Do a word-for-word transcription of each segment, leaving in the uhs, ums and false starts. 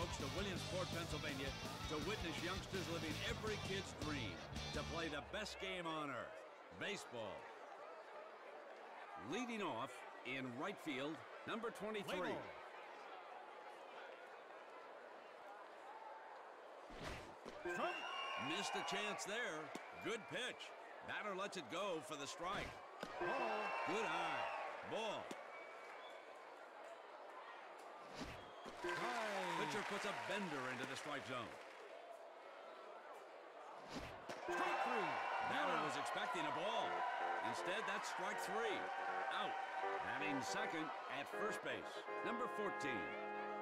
folks, to Williamsport, Pennsylvania, to witness youngsters living every kid's dream, to play the best game on earth, baseball. Leading off in right field, number twenty-three. Missed a chance there. Good pitch. Batter lets it go for the strike. Ball. Good eye. Ball. Strike. Pitcher puts a bender into the strike zone. Strike three. Batter was expecting a ball. Instead, that's strike three. Out. Batting second at first base, number fourteen.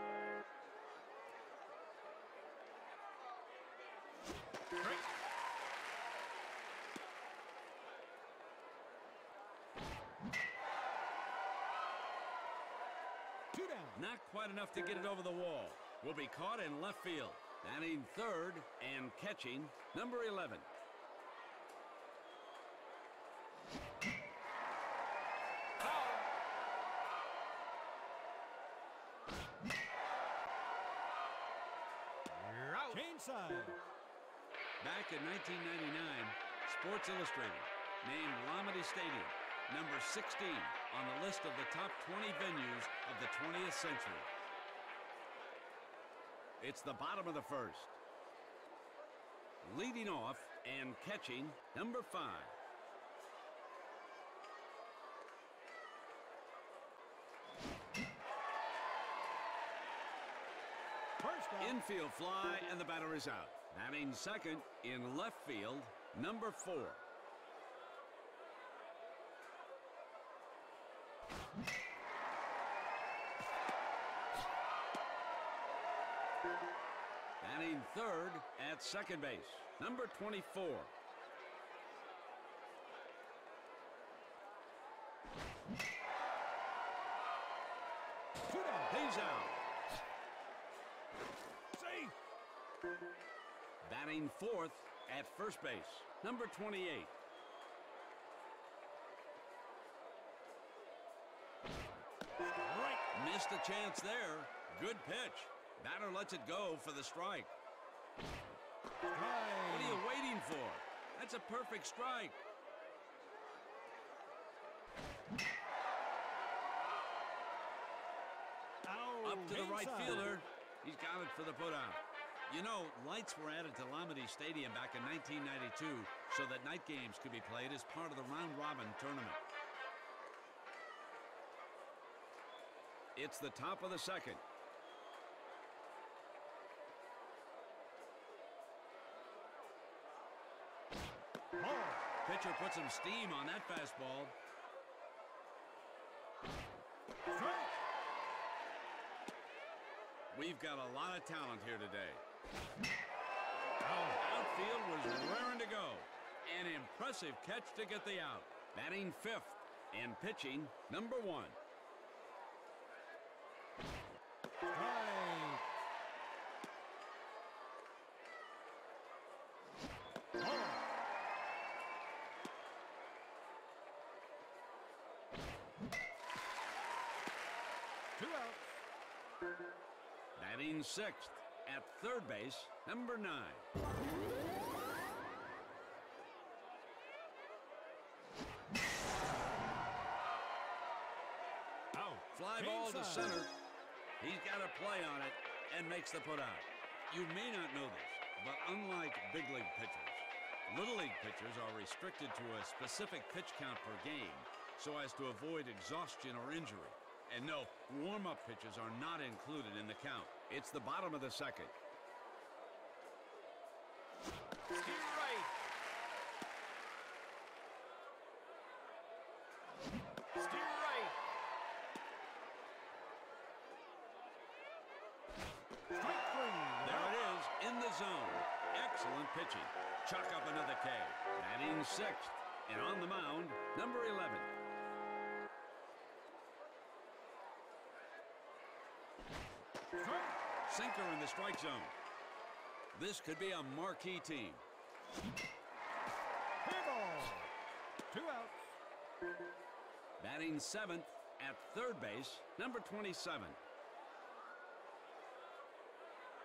Two down. Not quite enough to get it over the wall. Will be caught in left field. Batting third and catching, number eleven. Inside. Back in nineteen ninety-nine, Sports Illustrated named Lamade Stadium number sixteen on the list of the top twenty venues of the twentieth century. It's the bottom of the first. Leading off and catching, number five. Infield fly, and the batter is out. Batting second in left field, number four. Batting third at second base, number twenty-four. He's out. Batting fourth at first base, number twenty-eight. Right. Missed a chance there. Good pitch. Batter lets it go for the strike. Strike. What are you waiting for? That's a perfect strike. Ow. Up to the right Inside. fielder. He's got it for the putout. You know, lights were added to Lamade Stadium back in nineteen ninety-two so that night games could be played as part of the round-robin tournament. It's the top of the second. Ball. Pitcher puts some steam on that fastball. Strike. We've got a lot of talent here today. Out. Outfield was raring to go. An impressive catch to get the out. Batting fifth and pitching number one. Strike. Ball. Two outs. Batting sixth at third base, number nine. Out. Fly ball to Inside. center. He's got a play on it and makes the putout. You may not know this, but unlike big league pitchers, little league pitchers are restricted to a specific pitch count per game so as to avoid exhaustion or injury. And no, warm-up pitches are not included in the count. It's the bottom of the second. Steer right. Steer right. Strike three. There it is, in the zone. Excellent pitching. Chuck up another K. Batting sixth. And on the mound, number eleven. Strike. Sinker in the strike zone. This could be a marquee team. Fair ball. Two outs. Batting seventh at third base, number twenty-seven.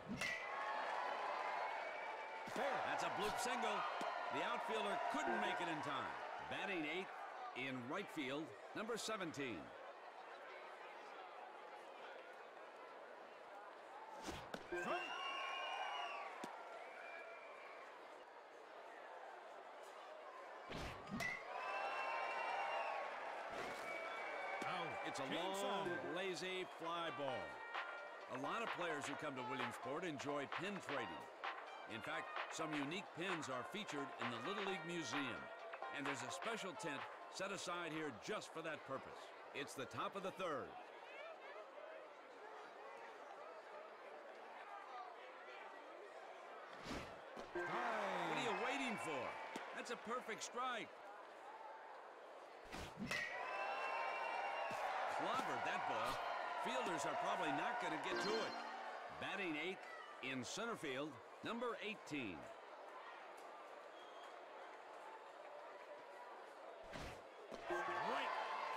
Fair. That's a bloop single. The outfielder couldn't make it in time. Batting eighth in right field, number seventeen. Strike. Out. It's a Game long, side. lazy fly ball. A lot of players who come to Williamsport enjoy pin trading. In fact, some unique pins are featured in the Little League Museum. And there's a special tent set aside here just for that purpose. It's the top of the third. Strike. What are you waiting for? That's a perfect strike. Clobbered that ball. Fielders are probably not going to get to it. Batting eighth in center field, number eighteen. Right.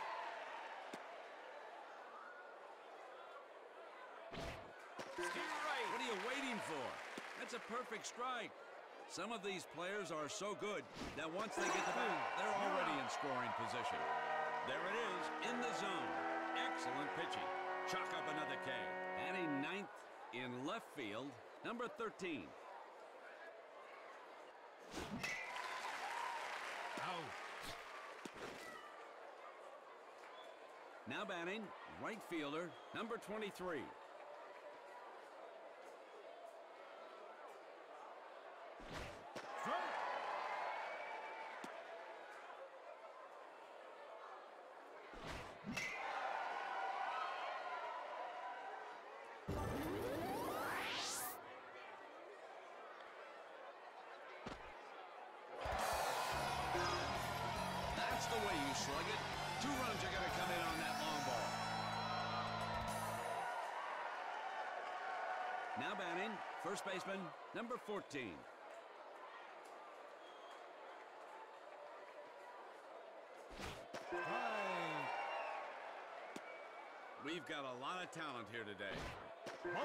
Steer right. What are you waiting for? That's a perfect strike. Some of these players are so good that once they get the bat, they're already in scoring position. There it is, in the zone. Excellent pitching. Chalk up another K. Batting ninth in left field, number thirteen. Out. Now batting, right fielder, number twenty-three. Strike. That's the way you slug it. Two runs are going to come in on that long ball. Now batting, first baseman, number fourteen. Strike. We've got a lot of talent here today. Ball.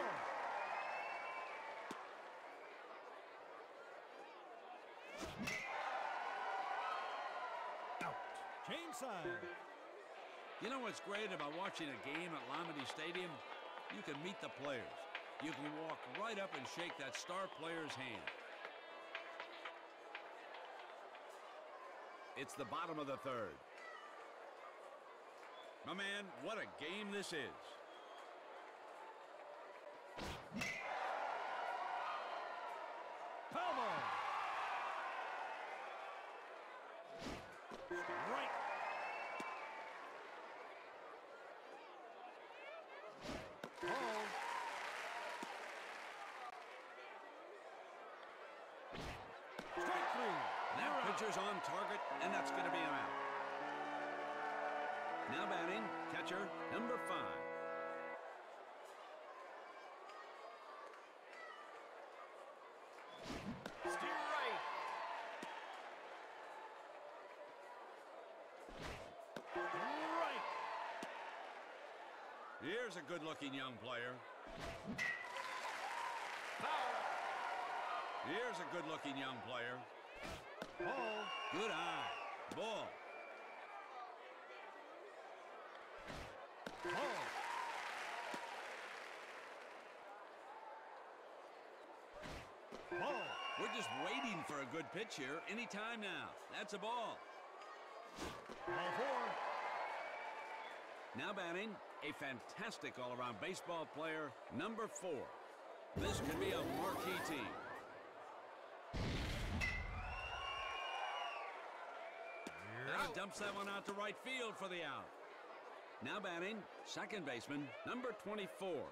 Out. Change side. You know what's great about watching a game at Lamade Stadium? You can meet the players. You can walk right up and shake that star player's hand. It's the bottom of the third. My man, what a game this is. Foul ball. Right. Ball. Strike three. That pitcher's on target, and that's going to be an out. Now batting, catcher, number five. Steer right. Right. Here's a good-looking young player. Foul. Here's a good-looking young player. Ball. Good eye. Ball. Ball. Ball. We're just waiting for a good pitch here any time now. That's a ball. Ball four. Now batting, a fantastic all-around baseball player, number four. This could be a marquee team. That dumps that one out to right field for the out. Now batting, second baseman, number twenty-four.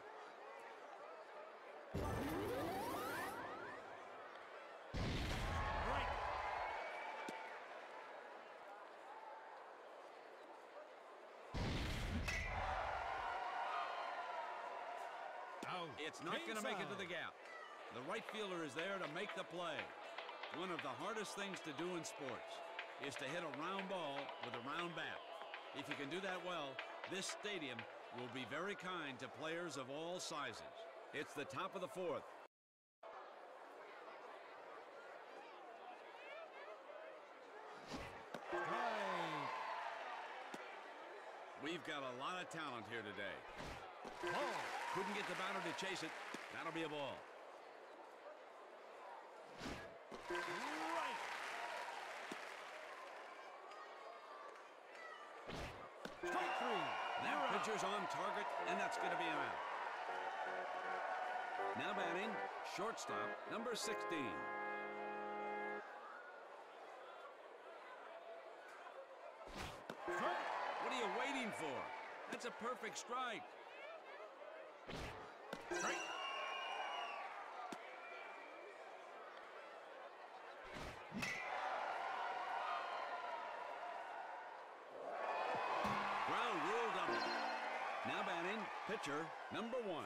Right. Out. It's not going to make it to the gap. The right fielder is there to make the play. One of the hardest things to do in sports is to hit a round ball with a round bat. If you can do that well, this stadium will be very kind to players of all sizes. It's the top of the fourth. We've got a lot of talent here today. Ball. Couldn't get the batter to chase it. That'll be a ball. Right. Strike three. That You're out. pitcher's on target, and that's going to be an out. Now batting, shortstop, number sixteen. Strike. What are you waiting for? That's a perfect strike. Strike. Ground rule double. Now batting, pitcher, number one.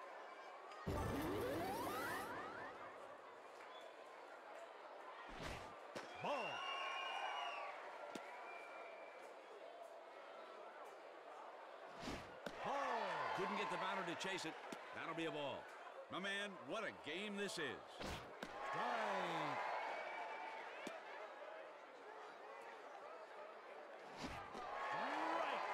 Ball. Ball. Couldn't get the batter to chase it. That'll be a ball. My man, what a game this is. Strike. Strike.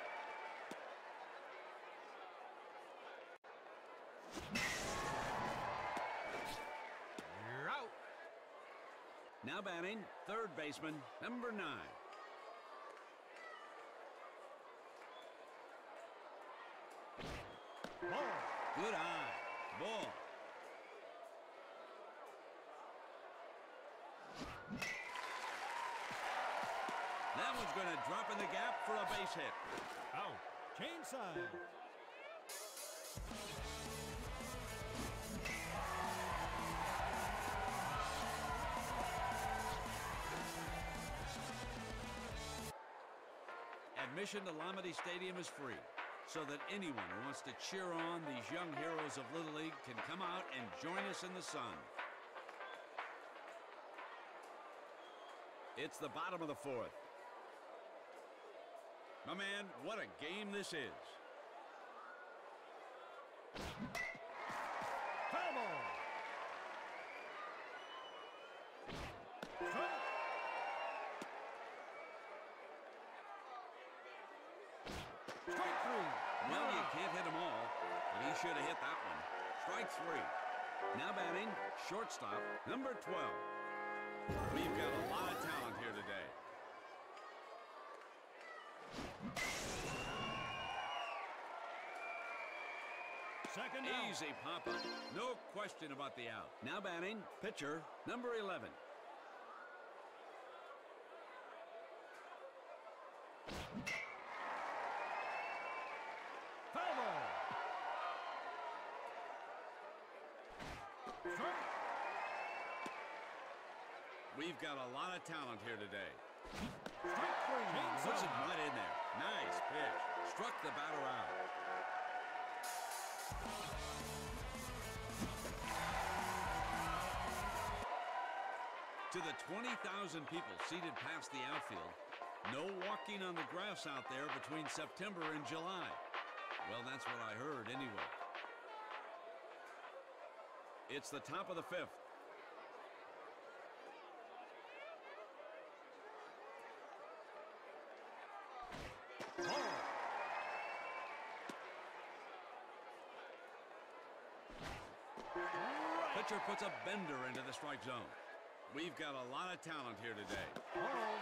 You're out. Now batting, third baseman, number nine. Ball. Good eye. Ball. That one's going to drop in the gap for a base hit. Out. Chain side. Admission to Lamade Stadium is free, so that anyone who wants to cheer on these young heroes of Little League can come out and join us in the sun. It's the bottom of the fourth. My man, what a game this is. Foul ball. Strike. Strike three. Well, you can't hit them all, but he should have hit that one. Strike three. Now batting, shortstop, number twelve. We've got a lot of talent here today. Second down. Easy pop-up. No question about the out. Now batting, pitcher, number eleven. Foul ball. Strike. We've got a lot of talent here today. Strike three. Puts it right in there. Nice pitch. Struck the batter out. To the twenty thousand people seated past the outfield, no walking on the grass out there between September and July. Well, that's what I heard anyway. It's the top of the fifth. Ball. Right. Pitcher puts a bender into the strike zone. We've got a lot of talent here today. Ball.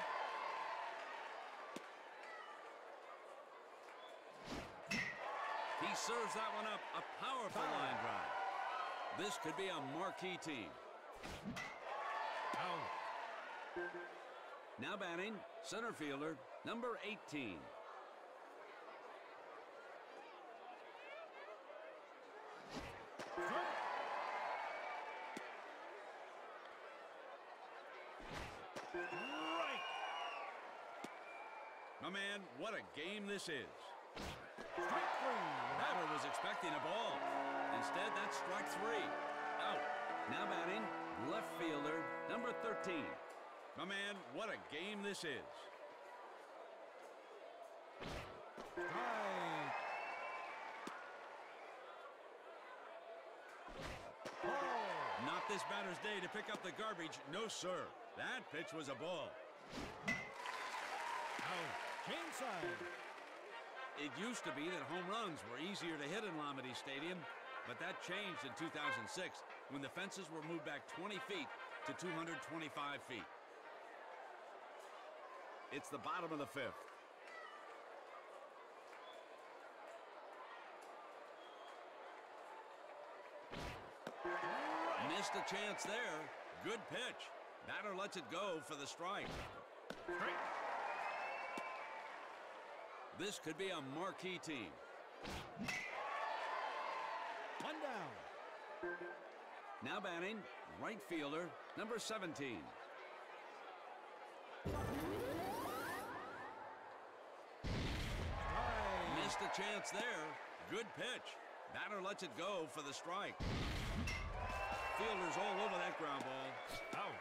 He serves that one up. A powerful Foul. line drive. This could be a marquee team. Out. Now batting, center fielder, number eighteen. Strike. Right. My man, what a game this is. Strike three. Batter was expecting a ball. Instead, that's strike three. Out. Now batting, left fielder, number thirteen. My man, what a game this is. Strike. Ball. Not this batter's day to pick up the garbage. No, sir. That pitch was a ball. Out. Chain side. It used to be that home runs were easier to hit in L M D Stadium, but that changed in two thousand six when the fences were moved back twenty feet to two hundred twenty-five feet. It's the bottom of the fifth. Missed a chance there. Good pitch. Batter lets it go for the strike. Strike. This could be a marquee team. One down. Now batting, right fielder, number seventeen. Strike. Missed a chance there. Good pitch. Batter lets it go for the strike. Fielders all over that ground ball. Out.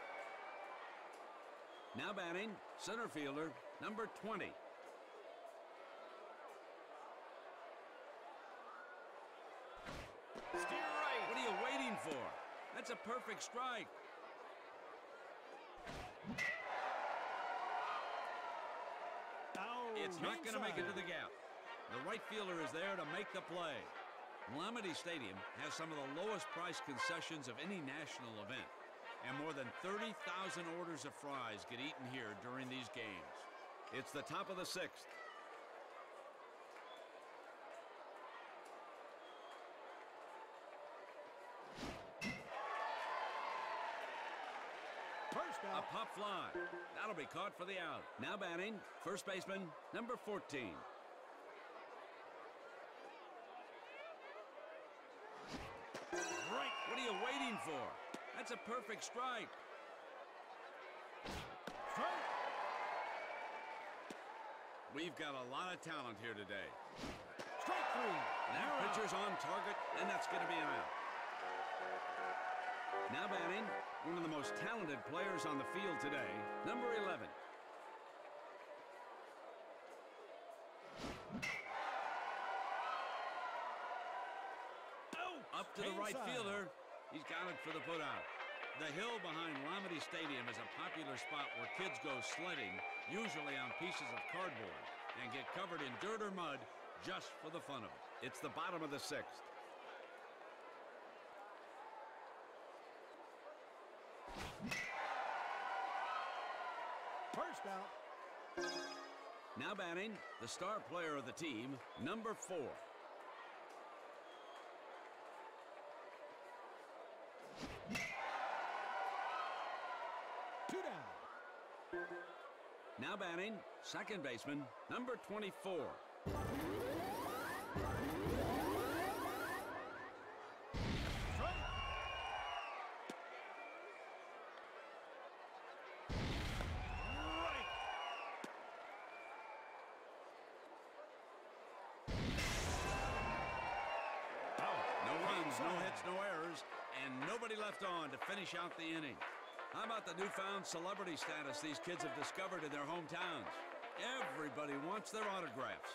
Now batting, center fielder, number twenty. Steer right. What are you waiting for? That's a perfect strike. Out. It's not going to make it to Inside. the gap. The right fielder is there to make the play. L M D Stadium has some of the lowest price concessions of any national event, and more than thirty thousand orders of fries get eaten here during these games. It's the top of the sixth. First A out. pop fly. That'll be caught for the out. Now batting, first baseman, number fourteen. Right. What are you waiting for? That's a perfect strike. Strike. We've got a lot of talent here today. Strike three. That You're out. pitcher's on target, and that's going to be an out. Now batting, one of the most talented players on the field today, number eleven. Out. Up to the right Inside. fielder. He's got it for the putout. The hill behind L M D Stadium is a popular spot where kids go sledding, usually on pieces of cardboard, and get covered in dirt or mud just for the fun of it. It's the bottom of the sixth. First out. Now batting, the star player of the team, number four. Two down. Now batting, second baseman, number twenty-four. Strike. Right. Out. No runs, no Inside. hits, no errors, and nobody left on to finish out the inning. How about the newfound celebrity status these kids have discovered in their hometowns? Everybody wants their autographs.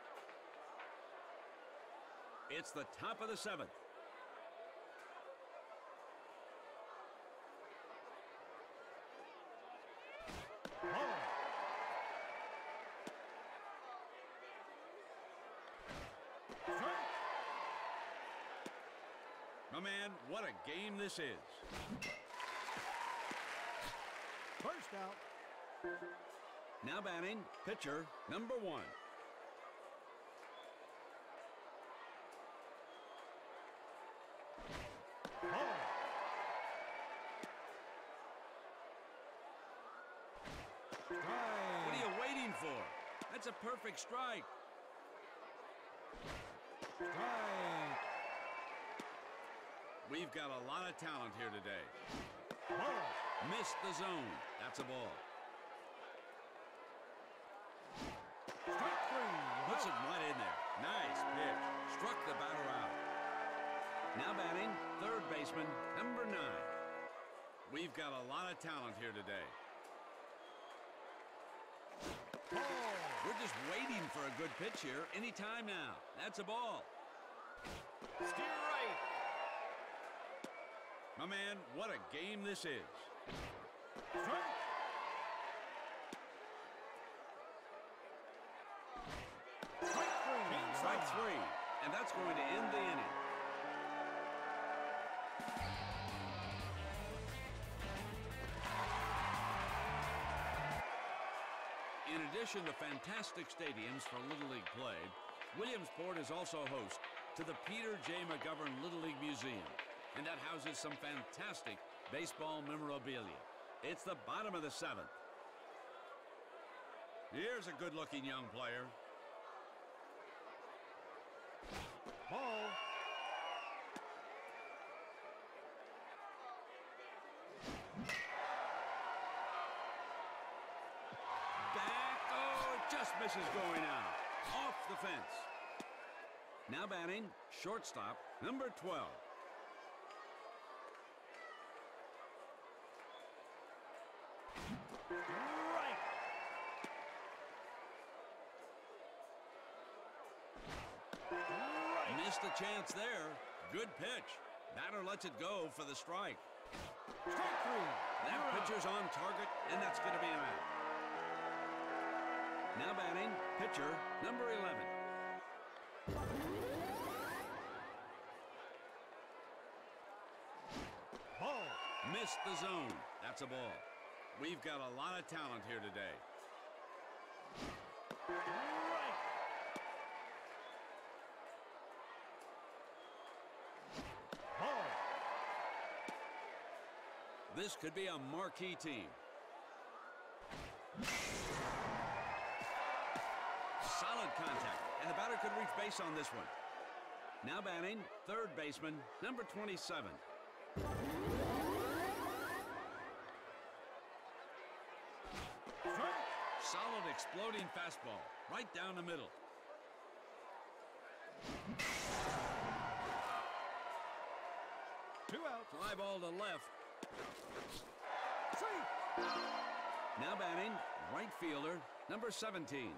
It's the top of the seventh. Ball. Strike. My man, what a game this is. First out. Now batting, pitcher, number one. Ball. Strike. What are you waiting for? That's a perfect strike. Strike. We've got a lot of talent here today. Ball. Missed the zone. That's a ball. Strike three. Puts it Out. right in there. Nice pitch. Struck the batter out. Now batting, third baseman, number nine. We've got a lot of talent here today. Ball. We're just waiting for a good pitch here anytime now. That's a ball. Steer right. My man, what a game this is. Strike. Strike three, and that's going to end the inning. In addition to fantastic stadiums for Little League play, Williamsport is also host to the Peter J. McGovern Little League Museum, and that houses some fantastic baseball memorabilia. It's the bottom of the seventh. Here's a good-looking young player. Ball. Back. Oh, it just misses going out. Off the fence. Now batting, shortstop, number twelve. Right. Right. Missed a chance there. Good pitch. Batter lets it go for the strike. Strike three. That You're out. pitcher's on target, and that's going to be an out. Now batting, pitcher, number eleven. Ball. Missed the zone. That's a ball. We've got a lot of talent here today. Right. Ball. This could be a marquee team. Solid contact, and the batter could reach base on this one. Now batting, third baseman, number twenty-seven. Strike. Solid exploding fastball, right down the middle. Two outs. Fly ball to left. Safe. Now batting, right fielder, number seventeen.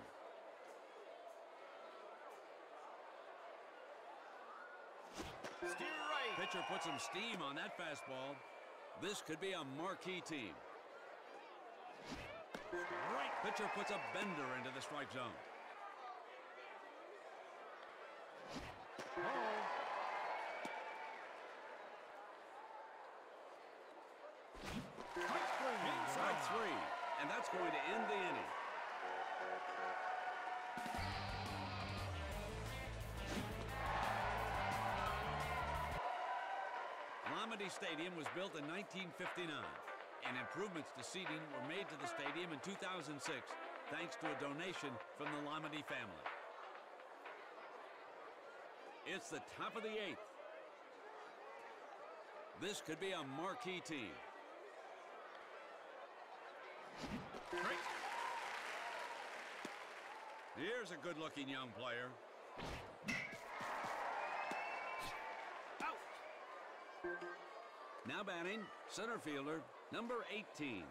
Steer right. Pitcher puts some steam on that fastball. This could be a marquee team. Right. Pitcher puts a bender into the strike zone. Ball. Strike three. Strike three, and that's going to end the inning. Lamade Stadium was built in nineteen fifty-nine, and improvements to seating were made to the stadium in two thousand six thanks to a donation from the Lamade family. It's the top of the eighth. This could be a marquee team. Strike. Here's a good-looking young player. Out. Now batting, center fielder, number eighteen.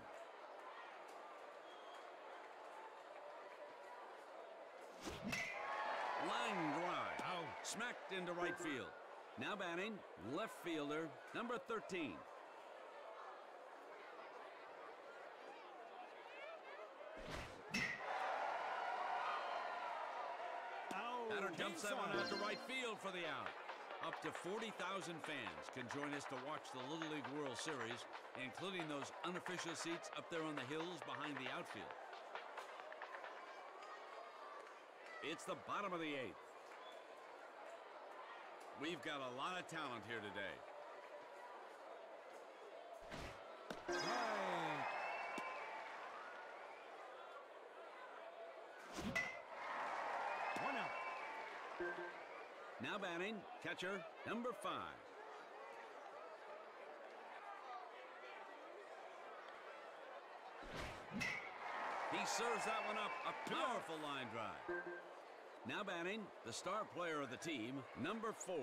Line drive. Out. Smacked into right field. Now batting, left fielder, number thirteen. Out. Batter dumps that one Inside. out to right field for the out. Up to forty thousand fans can join us to watch the Little League World Series, including those unofficial seats up there on the hills behind the outfield. It's the bottom of the eighth. We've got a lot of talent here today. Right. One out. Now batting, catcher, number five. He serves that one up, a powerful line drive. Now batting, the star player of the team, number four.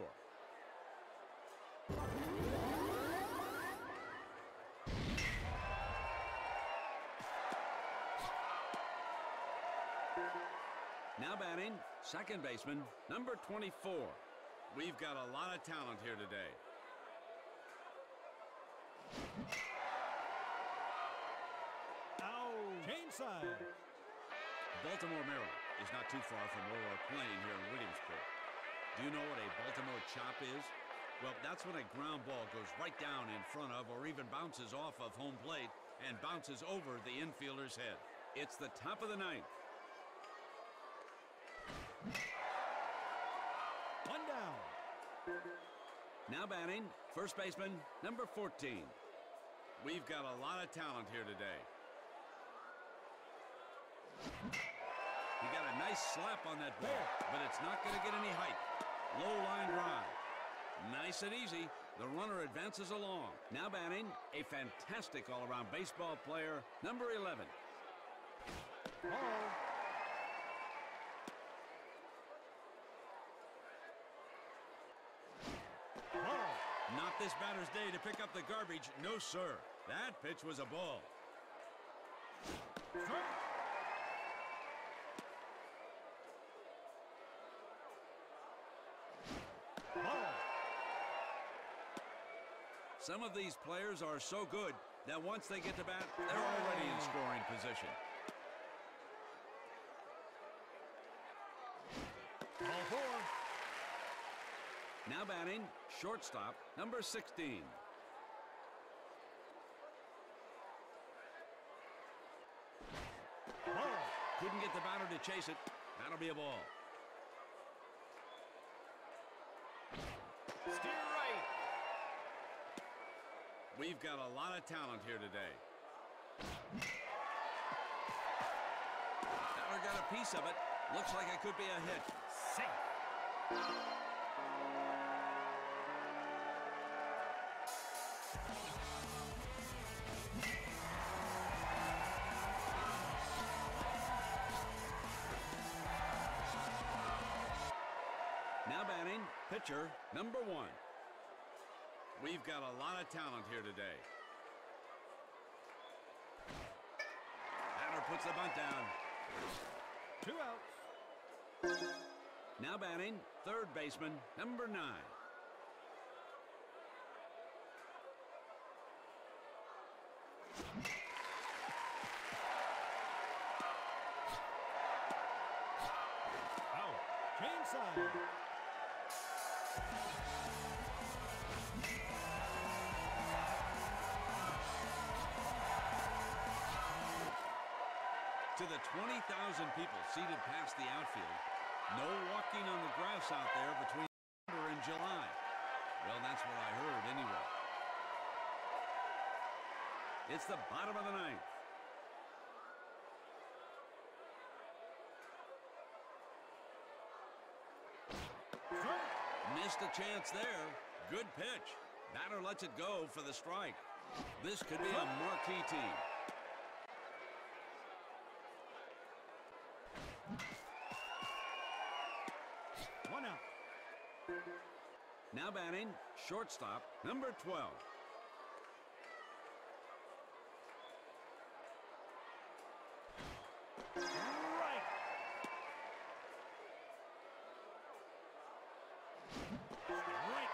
Now batting, second baseman, number twenty-four. We've got a lot of talent here today. Out. Change side. Baltimore, Maryland is not too far from where we're playing here in Williamsport. You know what a Baltimore chop is? Well, that's when a ground ball goes right down in front of or even bounces off of home plate and bounces over the infielder's head. It's the top of the ninth. One down. Now batting, first baseman, number fourteen. We've got a lot of talent here today. He got a nice slap on that ball, but it's not going to get any height. Low line drive. Nice and easy. The runner advances along. Now batting, a fantastic all-around baseball player, number eleven. Ball. Ball. Not this batter's day to pick up the garbage. No, sir. That pitch was a ball. Strike. Ball. Some of these players are so good that once they get to bat, they're already in scoring position. Ball four. Now batting, shortstop, number sixteen. Ball. Couldn't get the batter to chase it. That'll be a ball. Steer right. We've got a lot of talent here today. Batter got a piece of it. Looks like it could be a hit. Safe. Now batting, pitcher, number one. We've got a lot of talent here today. Batter puts the bunt down. Two outs. Now batting, third baseman, number nine. Out. Change side. To the twenty thousand people seated past the outfield, no walking on the grass out there between December and July. Well, that's what I heard anyway. It's the bottom of the ninth. Strike. Missed a chance there. Good pitch. Batter lets it go for the strike. This could be a marquee team. One out. Now batting, shortstop, number twelve. Right. Right.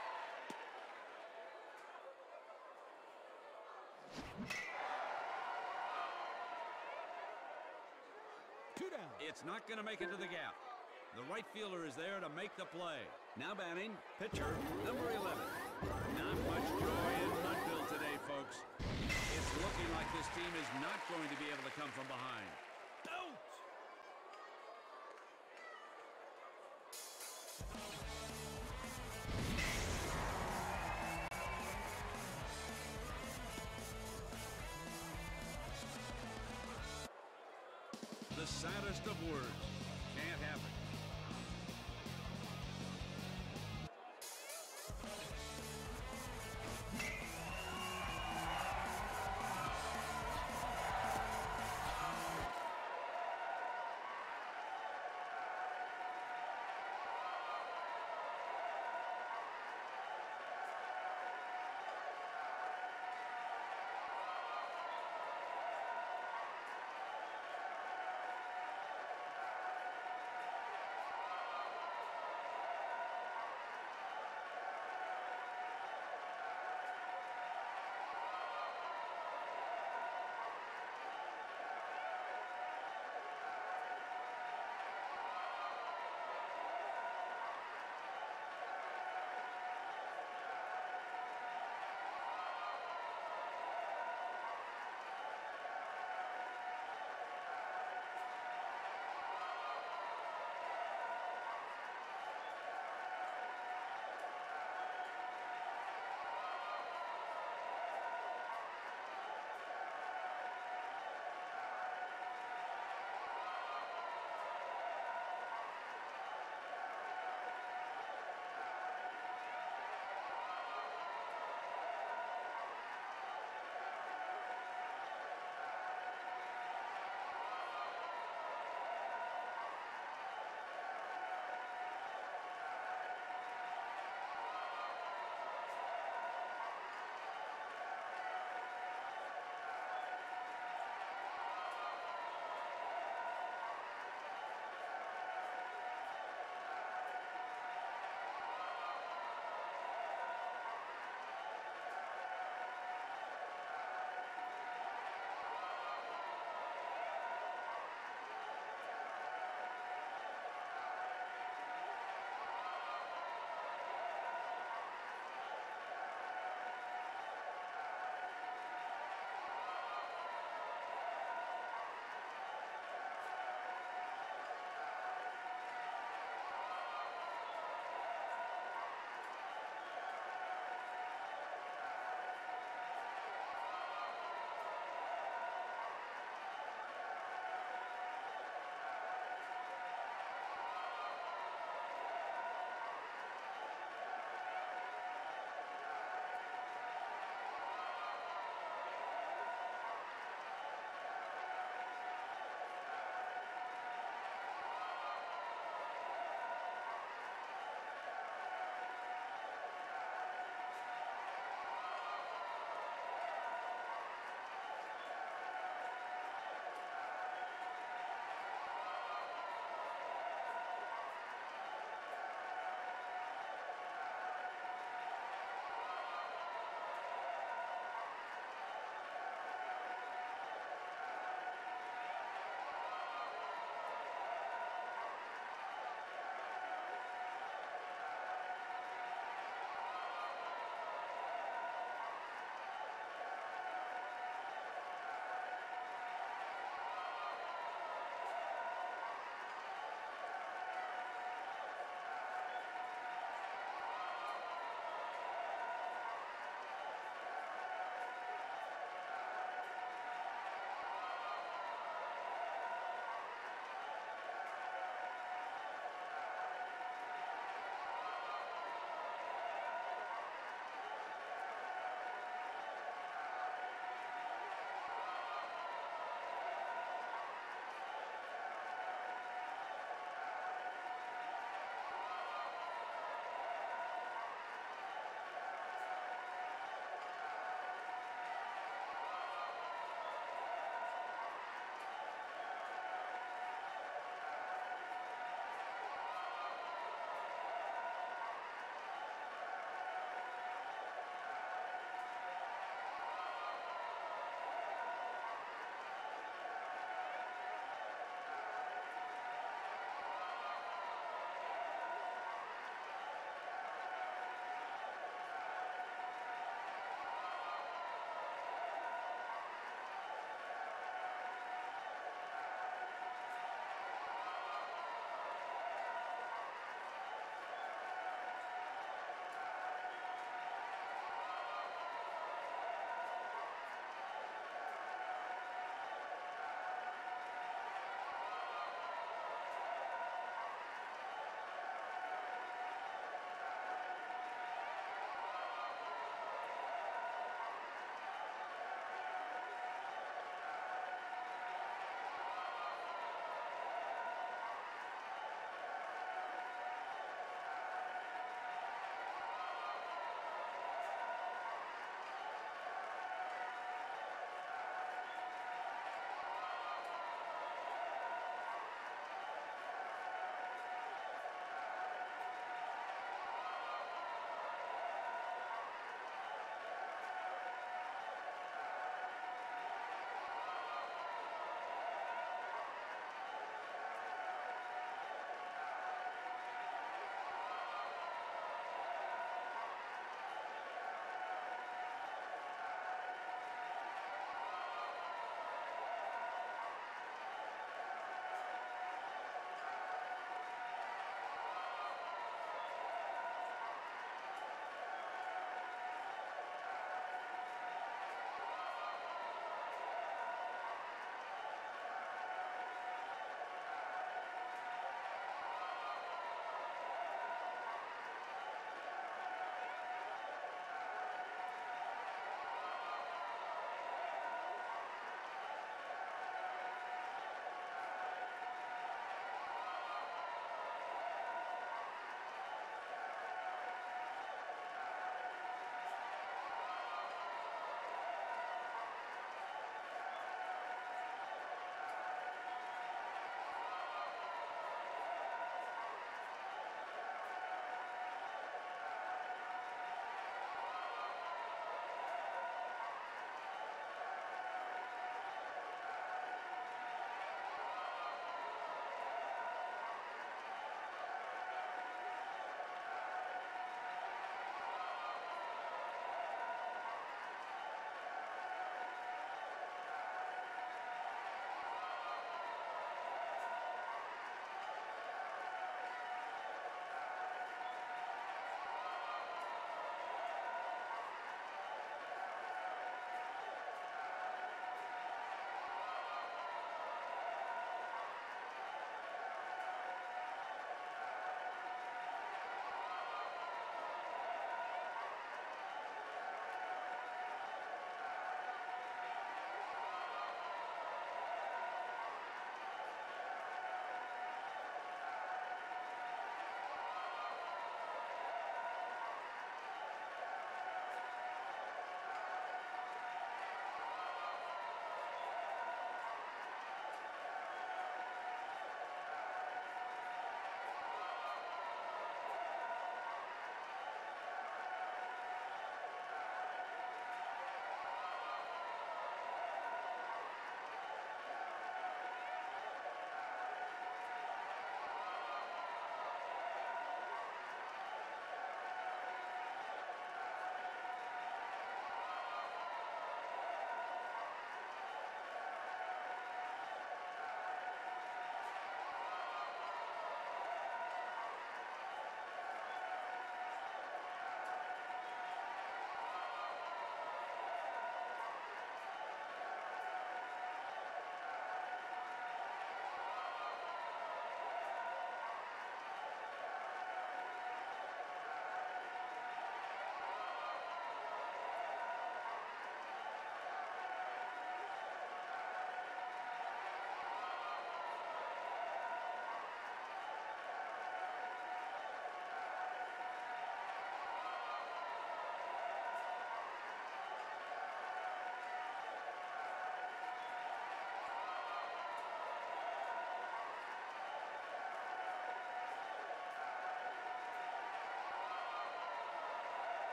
Two down. It's not going to make it to the gap. The right fielder is there to make the play. Now batting, pitcher, number eleven. Not much joy in Mudville today, folks. It's looking like this team is not going to be able to come from behind. Out. The saddest of words. Can't happen.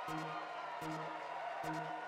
Strike.